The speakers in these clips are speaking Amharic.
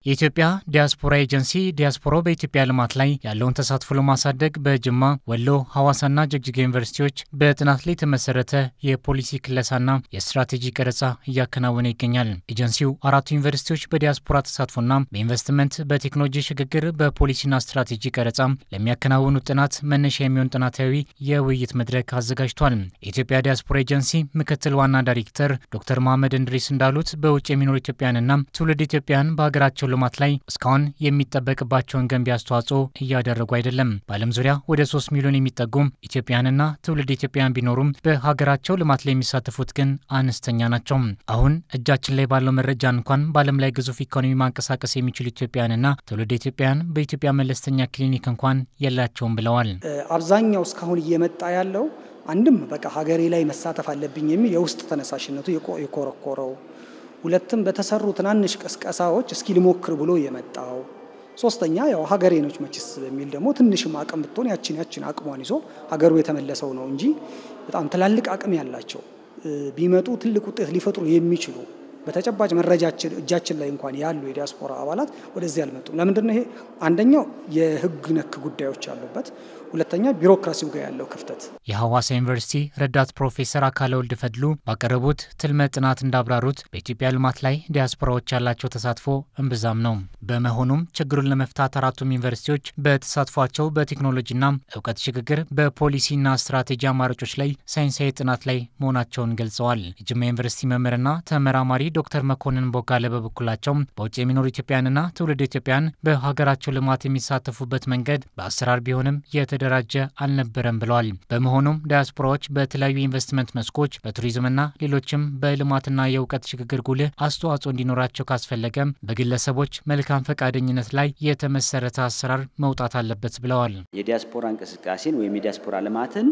የኢትዮጵያ ዳያስፖራ ኤጀንሲ ዳያስፖራው በኢትዮጵያ ልማት ላይ ያለውን ተሳትፎ ለማሳደግ በጅማ፣ ወሎ፣ ሐዋሳና ጅግጅጋ ዩኒቨርሲቲዎች በጥናት ላይ የተመሰረተ የፖሊሲ ክለሳና የስትራቴጂ ቀረጻ እያከናወነ ይገኛል። ኤጀንሲው አራቱ ዩኒቨርሲቲዎች በዲያስፖራ ተሳትፎና በኢንቨስትመንት በቴክኖሎጂ ሽግግር በፖሊሲና ስትራቴጂ ቀረጻ ለሚያከናውኑ ጥናት መነሻ የሚሆን ጥናታዊ የውይይት መድረክ አዘጋጅቷል። የኢትዮጵያ ዳያስፖራ ኤጀንሲ ምክትል ዋና ዳይሬክተር ዶክተር መሐመድ እንድሪስ እንዳሉት በውጭ የሚኖሩ ኢትዮጵያውያንና ትውልድ ኢትዮጵያውያን በሀገራቸው ልማት ላይ እስካሁን የሚጠበቅባቸውን ገንቢ አስተዋጽኦ እያደረጉ አይደለም። በዓለም ዙሪያ ወደ 3 ሚሊዮን የሚጠጉ ኢትዮጵያውያንና ትውልድ ኢትዮጵያውያን ቢኖሩም በሀገራቸው ልማት ላይ የሚሳተፉት ግን አነስተኛ ናቸው። አሁን እጃችን ላይ ባለው መረጃ እንኳን በዓለም ላይ ግዙፍ ኢኮኖሚ ማንቀሳቀስ የሚችሉ ኢትዮጵያውያንና ትውልድ ኢትዮጵያውያን በኢትዮጵያ መለስተኛ ክሊኒክ እንኳን የላቸውም ብለዋል። አብዛኛው እስካሁን እየመጣ ያለው አንድም በቃ ሀገሬ ላይ መሳተፍ አለብኝ የሚል የውስጥ ተነሳሽነቱ የኮረኮረው፣ ሁለቱም በተሰሩ ትናንሽ ቀስቀሳዎች እስኪ ልሞክር ብሎ የመጣው፣ ሶስተኛ ያው ሀገሬኖች መችስ በሚል ደግሞ ትንሽም አቅም ብትሆን ያችን አቅሟን ይዞ ሀገሩ የተመለሰው ነው እንጂ በጣም ትላልቅ አቅም ያላቸው ቢመጡ ትልቅ ውጤት ሊፈጥሩ የሚችሉ በተጨባጭ መረጃችን እጃችን ላይ እንኳን ያሉ የዲያስፖራ አባላት ወደዚህ አልመጡም። ለምንድን ነው ይሄ? አንደኛው የህግ ነክ ጉዳዮች ያሉበት፣ ሁለተኛ ቢሮክራሲው ጋር ያለው ክፍተት። የሐዋሳ ዩኒቨርሲቲ ረዳት ፕሮፌሰር አካለ ወልድ ፈድሉ ባቀረቡት ትልመ ጥናት እንዳብራሩት በኢትዮጵያ ልማት ላይ ዲያስፖራዎች ያላቸው ተሳትፎ እምብዛም ነው። በመሆኑም ችግሩን ለመፍታት አራቱም ዩኒቨርሲቲዎች በተሳትፏቸው በቴክኖሎጂና እውቀት ሽግግር በፖሊሲና ስትራቴጂ አማራጮች ላይ ሳይንሳዊ ጥናት ላይ መሆናቸውን ገልጸዋል። የጅማ ዩኒቨርሲቲ መምህርና ተመራማሪ ዶክተር መኮንን ቦጋለ በበኩላቸው በውጭ የሚኖሩ ኢትዮጵያውያንና ትውልድ ኢትዮጵያውያን በሀገራቸው ልማት የሚሳተፉበት መንገድ በአሰራር ቢሆንም የተደራጀ አልነበረም ብለዋል። በመሆኑም ዳያስፖራዎች በተለያዩ ኢንቨስትመንት መስኮች በቱሪዝምና ሌሎችም በልማትና የእውቀት ሽግግር ጉልህ አስተዋጽኦ እንዲኖራቸው ካስፈለገ በግለሰቦች መልካም ፈቃደኝነት ላይ የተመሰረተ አሰራር መውጣት አለበት ብለዋል። የዲያስፖራ እንቅስቃሴን ወይም የዲያስፖራ ልማትን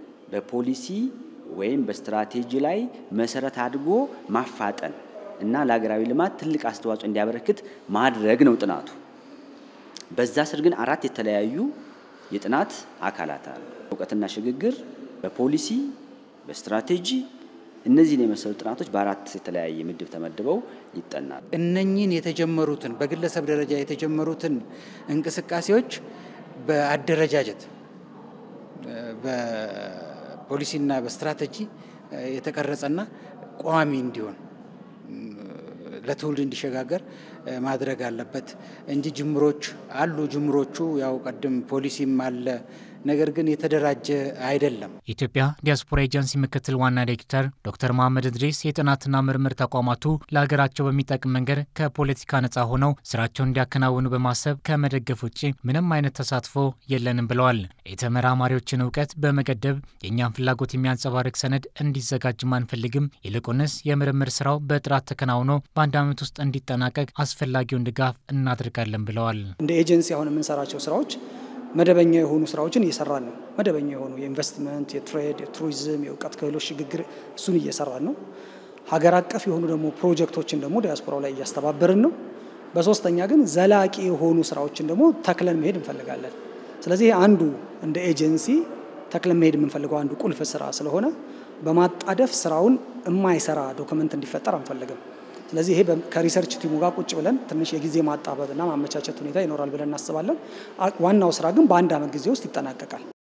በፖሊሲ ወይም በስትራቴጂ ላይ መሰረት አድርጎ ማፋጠን እና ለሀገራዊ ልማት ትልቅ አስተዋጽኦ እንዲያበረክት ማድረግ ነው ጥናቱ። በዛ ስር ግን 4 የተለያዩ የጥናት አካላት አሉ። እውቀትና ሽግግር፣ በፖሊሲ፣ በስትራቴጂ፣ እነዚህን የመሰሉ ጥናቶች በ4 የተለያየ ምድብ ተመድበው ይጠናሉ። እነኚህን የተጀመሩትን በግለሰብ ደረጃ የተጀመሩትን እንቅስቃሴዎች በአደረጃጀት በፖሊሲና በስትራቴጂ የተቀረጸና ቋሚ እንዲሆን ለትውልድ እንዲሸጋገር ማድረግ አለበት እንጂ ጅምሮች አሉ። ጅምሮቹ ያው ቀደም ፖሊሲም አለ፣ ነገር ግን የተደራጀ አይደለም። የኢትዮጵያ ዳያስፖራ ኤጀንሲ ምክትል ዋና ዳይሬክተር ዶክተር መሐመድ እንድሪስ የጥናትና ምርምር ተቋማቱ ለሀገራቸው በሚጠቅም መንገድ ከፖለቲካ ነጻ ሆነው ስራቸውን እንዲያከናውኑ በማሰብ ከመደገፍ ውጪ ምንም አይነት ተሳትፎ የለንም ብለዋል። የተመራማሪዎችን እውቀት በመገደብ የእኛን ፍላጎት የሚያንጸባርቅ ሰነድ እንዲዘጋጅ አንፈልግም፣ ይልቁንስ የምርምር ስራው በጥራት ተከናውኖ በአንድ ዓመት ውስጥ እንዲጠናቀቅ አስፈላጊውን ድጋፍ እናደርጋለን ብለዋል። እንደ ኤጀንሲ አሁን የምንሰራቸው ስራዎች መደበኛ የሆኑ ስራዎችን እየሰራን ነው። መደበኛ የሆኑ የኢንቨስትመንት፣ የትሬድ፣ የቱሪዝም፣ የእውቀት ክህሎት ሽግግር እሱን እየሰራን ነው። ሀገር አቀፍ የሆኑ ደግሞ ፕሮጀክቶችን ደግሞ ዲያስፖራው ላይ እያስተባበርን ነው። በሶስተኛ ግን ዘላቂ የሆኑ ስራዎችን ደግሞ ተክለን መሄድ እንፈልጋለን። ስለዚህ አንዱ እንደ ኤጀንሲ ተክለን መሄድ የምንፈልገው አንዱ ቁልፍ ስራ ስለሆነ በማጣደፍ ስራውን የማይሰራ ዶክመንት እንዲፈጠር አንፈልግም። ስለዚህ ይሄ ከሪሰርች ቲሙ ጋር ቁጭ ብለን ትንሽ የጊዜ ማጣበብና ማመቻቸት ሁኔታ ይኖራል ብለን እናስባለን። ዋናው ስራ ግን በአንድ ዓመት ጊዜ ውስጥ ይጠናቀቃል።